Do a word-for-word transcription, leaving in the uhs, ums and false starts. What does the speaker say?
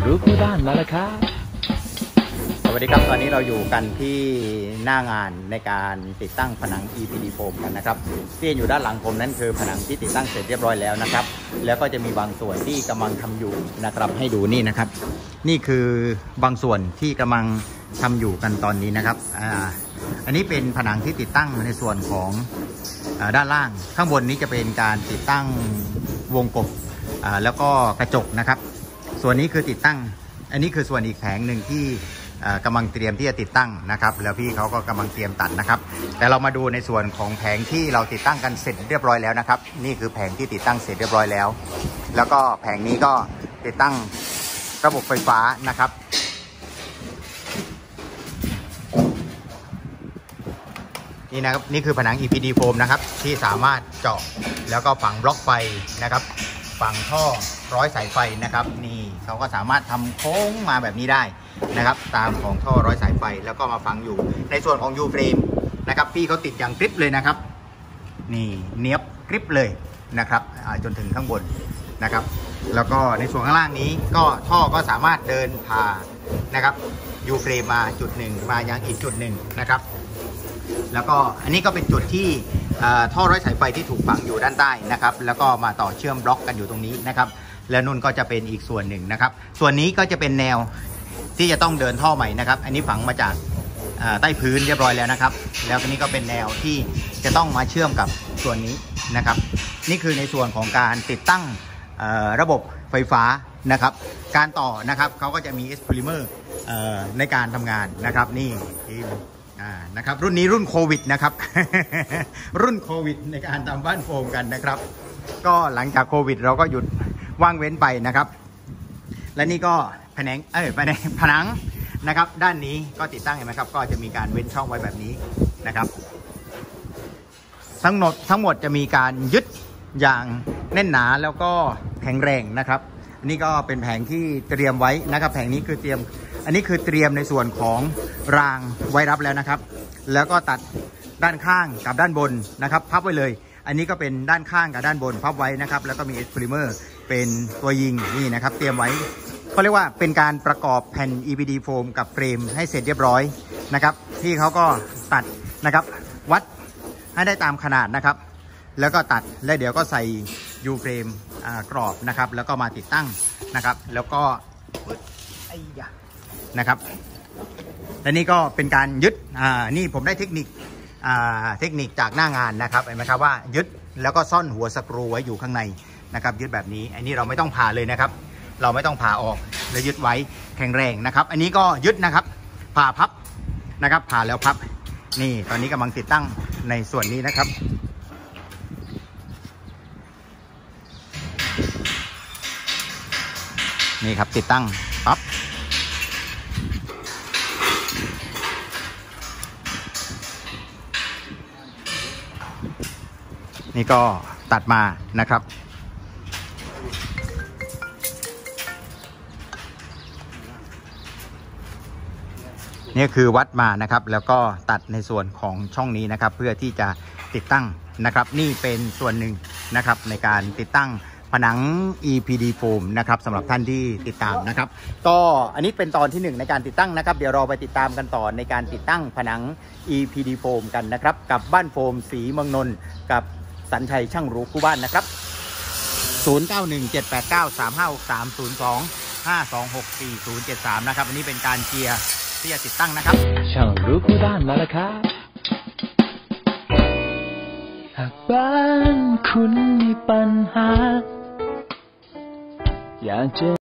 รู้คู่บ้านมาแล้วครับสวัสดีครับตอนนี้เราอยู่กันที่หน้างานในการติดตั้งผนัง อี พี ดี Foam กันนะครับที่อยู่ด้านหลังผมนั้นคือผนังที่ติดตั้งเสร็จเรียบร้อยแล้วนะครับแล้วก็จะมีบางส่วนที่กำลังทำอยู่นะครับให้ดูนี่นะครับนี่คือบางส่วนที่กำลังทำอยู่กันตอนนี้นะครับอ่าอันนี้เป็นผนังที่ติดตั้งในส่วนของด้านล่างข้างบนนี้จะเป็นการติดตั้งวงกบแล้วก็กระจกนะครับส่วนนี้คือติดตั้งอันนี้คือส่วนอีกแผงหนึ่งที่กำลังเตรียมที่จะติดตั้งนะครับแล้วพี่เขาก็กำลังเตรียมตัดนะครับแต่เรามาดูในส่วนของแผงที่เราติดตั้งกันเสร็จเรียบร้อยแล้วนะครับนี่คือแผงที่ติดตั้งเสร็จเรียบร้อยแล้วแล้วก็แผงนี้ก็ติดตั้งระบบไฟฟ้านะครับนี่นะครับนี่คือผนัง อี พี ดี Foam นะครับที่สามารถเจาะแล้วก็ฝังบล็อกไฟนะครับฝังท่อร้อยสายไฟนะครับนี่เขาก็สามารถทำโค้งมาแบบนี้ได้นะครับตามของท่อร้อยสายไฟแล้วก็มาฝังอยู่ในส่วนของ U frame นะครับพี่เขาติดอย่างกริปเลยนะครับนี่เนียบกริปเลยนะครับจนถึงข้างบนนะครับแล้วก็ในส่วนข้างล่างนี้ก็ท่อก็สามารถเดินผ่านะครับ U frame มาจุดหนึ่งมายังอีกจุดหนึ่งนะครับแล้วก็อันนี้ก็เป็นจุดที่ท่อร้อยสายไฟที่ถูกฝังอยู่ด้านใต้นะครับแล้วก็มาต่อเชื่อมบล็อกกันอยู่ตรงนี้นะครับแล้วนุ่นก็จะเป็นอีกส่วนหนึ่งนะครับส่วนนี้ก็จะเป็นแนวที่จะต้องเดินท่อใหม่นะครับอันนี้ฝังมาจากใต้พื้นเรียบร้อยแล้วนะครับแล้วอันนี้ก็เป็นแนวที่จะต้องมาเชื่อมกับส่วนนี้นะครับนี่คือในส่วนของการติดตั้งระบบไฟฟ้านะครับการต่อนะครับเขาก็จะมีเอสโพลิเมอร์ในการทำงานนะครับนี่นะครับรุ่นนี้รุ่นโควิดนะครับ รุ่นโควิดในการทำบ้านโฟมกันนะครับก็หลังจากโควิดเราก็หยุดว่างเว้นไปนะครับและนี่ก็ผนังเอ้ยผนังผนังนะครับด้านนี้ก็ติดตั้งเห็นไหมครับก็จะมีการเว้นช่องไว้แบบนี้นะครับทั้งหมดทั้งหมดจะมีการยึดอย่างแน่นหนาแล้วก็แข็งแรงนะครับอันนี้ก็เป็นแผงที่เตรียมไว้นะครับแผงนี้คือเตรียมอันนี้คือเตรียมในส่วนของรางไว้รับแล้วนะครับแล้วก็ตัดด้านข้างกับด้านบนนะครับพับไว้เลยอันนี้ก็เป็นด้านข้างกับด้านบนพับไว้นะครับแล้วก็มีเอสโพลิเมอร์เป็นตัวยิงนี่นะครับเตรียมไว้เขาเรียกว่าเป็นการประกอบแผ่น อี พี ดี Foam กับเฟรมให้เสร็จเรียบร้อยนะครับที่เขาก็ตัดนะครับวัดให้ได้ตามขนาดนะครับแล้วก็ตัดแล้วเดี๋ยวก็ใส่ U frame กรอบนะครับแล้วก็มาติดตั้งนะครับแล้วก็ไอ้ยานะครับและนี่ก็เป็นการยึดอ่านี่ผมได้เทคนิคอ่าเทคนิคจากหน้างานนะครับเห็นไหมครับว่ายึดแล้วก็ซ่อนหัวสกรูไว้อยู่ข้างในนะครับยึดแบบนี้อันนี้เราไม่ต้องผ่าเลยนะครับเราไม่ต้องผ่าออกแล้วยึดไว้แข็งแรงนะครับอันนี้ก็ยึดนะครับผ่าพับนะครับผ่าแล้วพับนี่ตอนนี้กำลังติดตั้งในส่วนนี้นะครับนี่ครับติดตั้งปั๊บนี่ก็ตัดมานะครับนี่คือวัดมานะครับแล้วก็ตัดในส่วนของช่องนี้นะครับเพื่อที่จะติดตั้งนะครับนี่เป็นส่วนหนึ่งนะครับในการติดตั้งผนัง อี พี ดี Foam นะครับสำหรับท่านที่ติดตามนะครับก็อันนี้เป็นตอนที่หนึ่งในการติดตั้งนะครับเดี๋ยวเราไปติดตามกันต่อในการติดตั้งผนัง อี พี ดี Foam กันนะครับกับบ้านโฟมสีเมืองนนท์กับสัญชัยช่างรู้คู่บ้านนะครับศูนย์ เก้า หนึ่ง เจ็ด แปด เก้า สาม ห้า หก สาม ศูนย์ สอง ห้า สอง หก สี่ ศูนย์ เจ็ด สามนะครับอันนี้เป็นการเกียร์ที่จะติดตั้งนะครับช่างรู้คู่บ้านมาแล้วครับหากบ้านคุณมีปัญหาอยากจะ